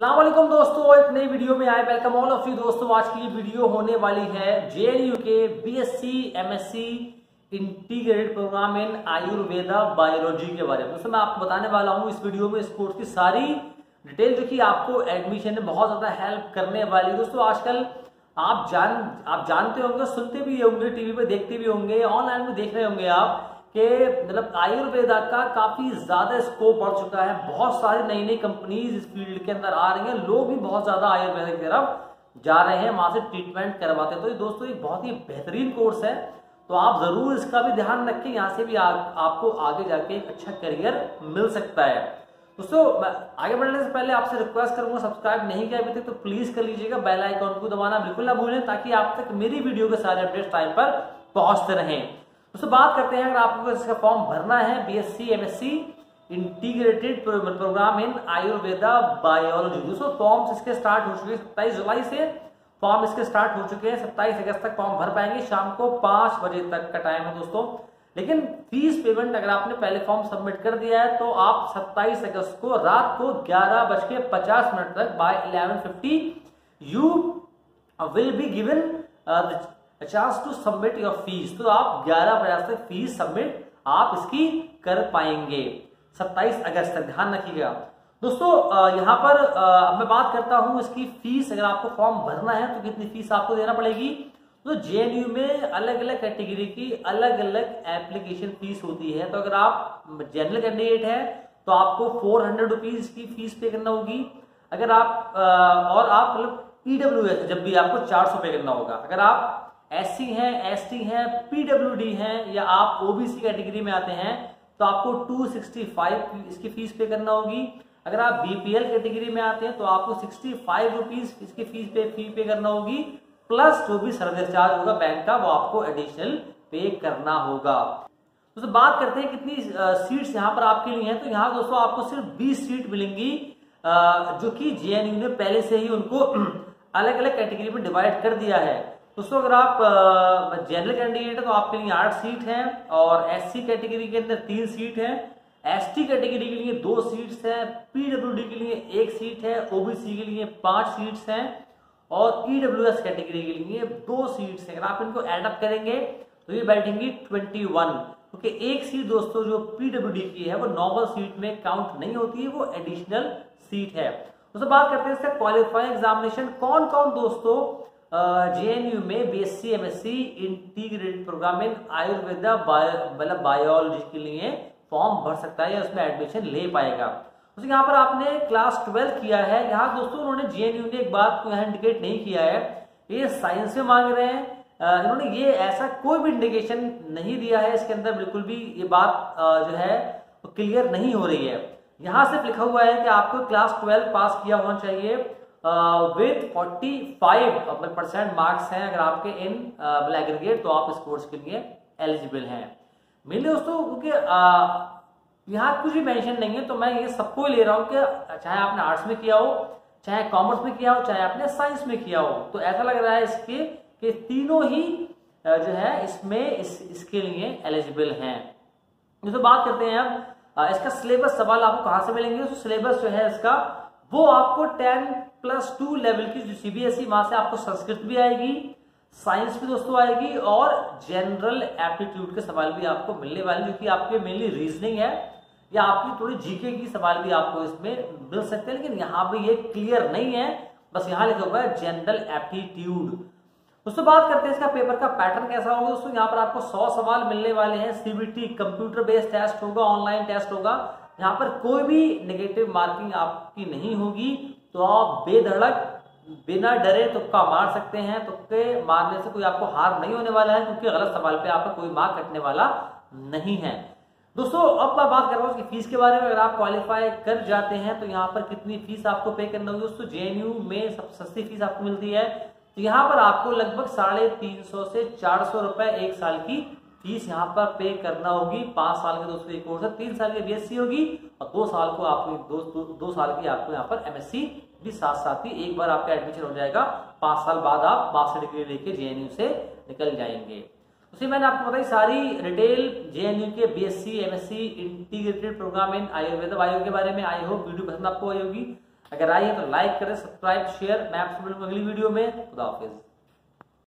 अस्सलाम वालेकुम दोस्तों, एक नई वीडियो में आए वेलकम ऑल ऑफ यू दोस्तों। आज की ये वीडियो होने वाली है जेएनयू के BSc MSc integrated programme in Ayurveda biology के बारे में। दोस्तों मैं आपको बताने वाला हूँ इस वीडियो में इस कोर्स की सारी डिटेल जो कि आपको एडमिशन में बहुत ज्यादा हेल्प करने वाली है। दोस्तों आजकल आप जानते होंगे, सुनते भी होंगे, टीवी पे देखते भी होंगे, ऑनलाइन में देख रहे होंगे आप कि मतलब आयुर्वेदा का काफी ज्यादा स्कोप बढ़ चुका है। बहुत सारी नई नई कंपनीज इस फील्ड के अंदर आ रही हैं, लोग भी बहुत ज्यादा आयुर्वेदा की तरफ जा रहे हैं, वहां से ट्रीटमेंट करवाते हैं। तो ये दोस्तों एक बहुत ही बेहतरीन कोर्स है, तो आप जरूर इसका भी ध्यान रखें। यहाँ से भी आपको आगे जाके एक अच्छा करियर मिल सकता है। दोस्तों आगे बढ़ने से पहले आपसे रिक्वेस्ट करूंगा, सब्सक्राइब नहीं किया अभी तक तो प्लीज कर लीजिएगा, बेल आइकॉन को दबाना बिल्कुल ना भूलें ताकि आप तक मेरी वीडियो के सारे अपडेट्स टाइम पर पहुंचते रहें। दोस्तों बात करते हैं, अगर आपको इसका फॉर्म भरना है BSc MSc integrated programme in Ayurveda biology. दोस्तों फॉर्म इसके स्टार्ट हो चुके हैं 27 जुलाई से फॉर्म इसके स्टार्ट हो चुके हैं। 27 अगस्त तक फॉर्म भर पाएंगे, शाम को 5 बजे तक का टाइम है दोस्तों। लेकिन फीस पेमेंट अगर आपने पहले फॉर्म सबमिट कर दिया है तो आप 27 अगस्त को रात को 11:50 तक by 11:50 you will be given chance to submit your fees. तो आप 11 तक फीस सबमिट आप इसकी कर पाएंगे 27 अगस्त तक, ध्यान रखिएगा दोस्तों। यहाँ पर मैं बात करता हूं इसकी फीस। अगर आपको फॉर्म भरना है तो कितनी फीस आपको देना पड़ेगी। तो जेएनयू में अलग अलग कैटेगरी की अलग अलग एप्लीकेशन फीस होती है। तो अगर आप जनरल कैंडिडेट है तो आपको 400 रुपीज की फीस पे करना होगी। अगर आप और आप मतलब ईडब्ल्यूएस जब भी आपको 400 पे करना होगा। अगर आप एससी हैं, एसटी हैं, पीडब्ल्यूडी हैं या आप ओबीसी कैटेगरी में आते हैं तो आपको 265 इसकी फीस पे करना होगी। अगर आप बीपीएल कैटेगरी में आते हैं तो आपको 65 रुपीज इसकी फी पे करना होगी, प्लस जो भी सर्विस चार्ज होगा बैंक का वो आपको एडिशनल पे करना होगा। तो बात करते हैं कितनी सीट्स यहाँ पर आपके लिए हैं। तो यहाँ दोस्तों आपको सिर्फ 20 सीट मिलेंगी, जो कि जेएनयू ने पहले से ही उनको अलग अलग कैटेगरी में डिवाइड कर दिया है। दोस्तों अगर आप जनरल कैंडिडेट है तो आपके लिए 8 सीट हैं, और एससी कैटेगरी के अंदर 3 सीट हैं, एसटी कैटेगरी के लिए 2 सीट्स हैं, पीडब्ल्यूडी के लिए 1 सीट है, ओबीसी के लिए 5 सीट्स हैं और ईडब्ल्यूएस कैटेगरी के लिए 2 सीट्स हैं। अगर आप इनको एड अप करेंगे तो ये बैठेंगी 21, क्योंकि एक सीट दोस्तों जो पीडब्ल्यूडी की है वो नॉर्मल सीट में काउंट नहीं होती है, वो एडिशनल सीट है। दोस्तों बात करते हैं इसका क्वालिफाइंग एग्जामिनेशन। कौन कौन दोस्तों जेएनयू में BSc MSc integrated programme in Ayurveda biology के लिए फॉर्म भर सकता है या उसमें एडमिशन ले पाएगा। तो यहाँ पर आपने क्लास 12 किया है। यहाँ दोस्तों उन्होंने जेएनयू ने एक बात को यहाँ इंडिकेट नहीं किया है, ये साइंस में मांग रहे हैं। इन्होंने ये ऐसा कोई भी इंडिकेशन नहीं दिया है इसके अंदर, बिल्कुल भी ये बात जो है क्लियर नहीं हो रही है। यहाँ सिर्फ लिखा हुआ है कि आपको क्लास 12 पास किया होना चाहिए विथ 45% मार्क्स हैं अगर आपके इन एग्रीगेट, तो आप इस कोर्स के लिए एलिजिबल हैं। मेनली दोस्तों क्योंकि यहाँ कुछ भी मेंशन नहीं है तो मैं ये सबको ले रहा हूँ कि चाहे आपने आर्ट्स में किया हो, चाहे कॉमर्स में किया हो, चाहे आपने साइंस में किया हो, तो ऐसा लग रहा है इसके कि तीनों ही जो है इसमें इसके लिए एलिजिबल हैं। तो बात करते हैं अब इसका सिलेबस। सवाल आपको कहाँ से मिलेंगे। तो सिलेबस जो है इसका वो आपको 10+2 लेवल की जो सीबीएसई, वहां से आपको संस्कृत भी आएगी, साइंस भी दोस्तों आएगी और जनरल एप्टीट्यूड के सवाल भी आपको मिलने वाले, जो कि आपके मेनली रीजनिंग है या आपकी थोड़ी जीके की सवाल भी आपको इसमें मिल सकते हैं। लेकिन यहाँ पे ये क्लियर नहीं है, बस यहाँ लिखा हुआ है जनरल एप्टीट्यूड। दोस्तों बात करते हैं इसका पेपर का पैटर्न कैसा होगा। दोस्तों यहाँ पर आपको 100 सवाल मिलने वाले हैं। सीबीटी कंप्यूटर बेस्ड टेस्ट होगा, ऑनलाइन टेस्ट होगा। यहाँ पर कोई भी नेगेटिव मार्किंग आपकी नहीं होगी, तो आप बेधड़क बिना डरे तुक्का मार सकते हैं। तुक्के मारने से कोई आपको हार नहीं होने वाला है, क्योंकि गलत सवाल पे आपका कोई मार्क कटने वाला नहीं है। दोस्तों अब मैं बात कर रहा हूँ इसकी फीस के बारे में। अगर आप क्वालिफाई कर जाते हैं तो यहाँ पर कितनी फीस आपको पे करना होगी। दोस्तों जेएनयू में सबसे सस्ती फीस आपको मिलती है, तो यहाँ पर आपको लगभग 350 से 400 रुपए 1 साल की फीस यहाँ पर पे करना होगी। 5 साल के दोस्तों कोर्स है, 3 साल की बीएससी होगी और 2 साल को आपको 2 साल की आपको यहाँ पर एमएससी भी साथ ही एक बार आपका एडमिशन हो जाएगा। 5 साल बाद आप मास्टर डिग्री लेके जेएनयू से निकल जाएंगे। उसी मैंने आपको बताई सारी डिटेल जेएनयू के BSc MSc integrated programme in Ayurveda bio के बारे में। आई होप वीडियो पसंद आपको आई होगी। अगर आई है तो लाइक करें, सब्सक्राइब, शेयर। मैं आपसे मिलूंगा अगली वीडियो में। खुदा हाफिज।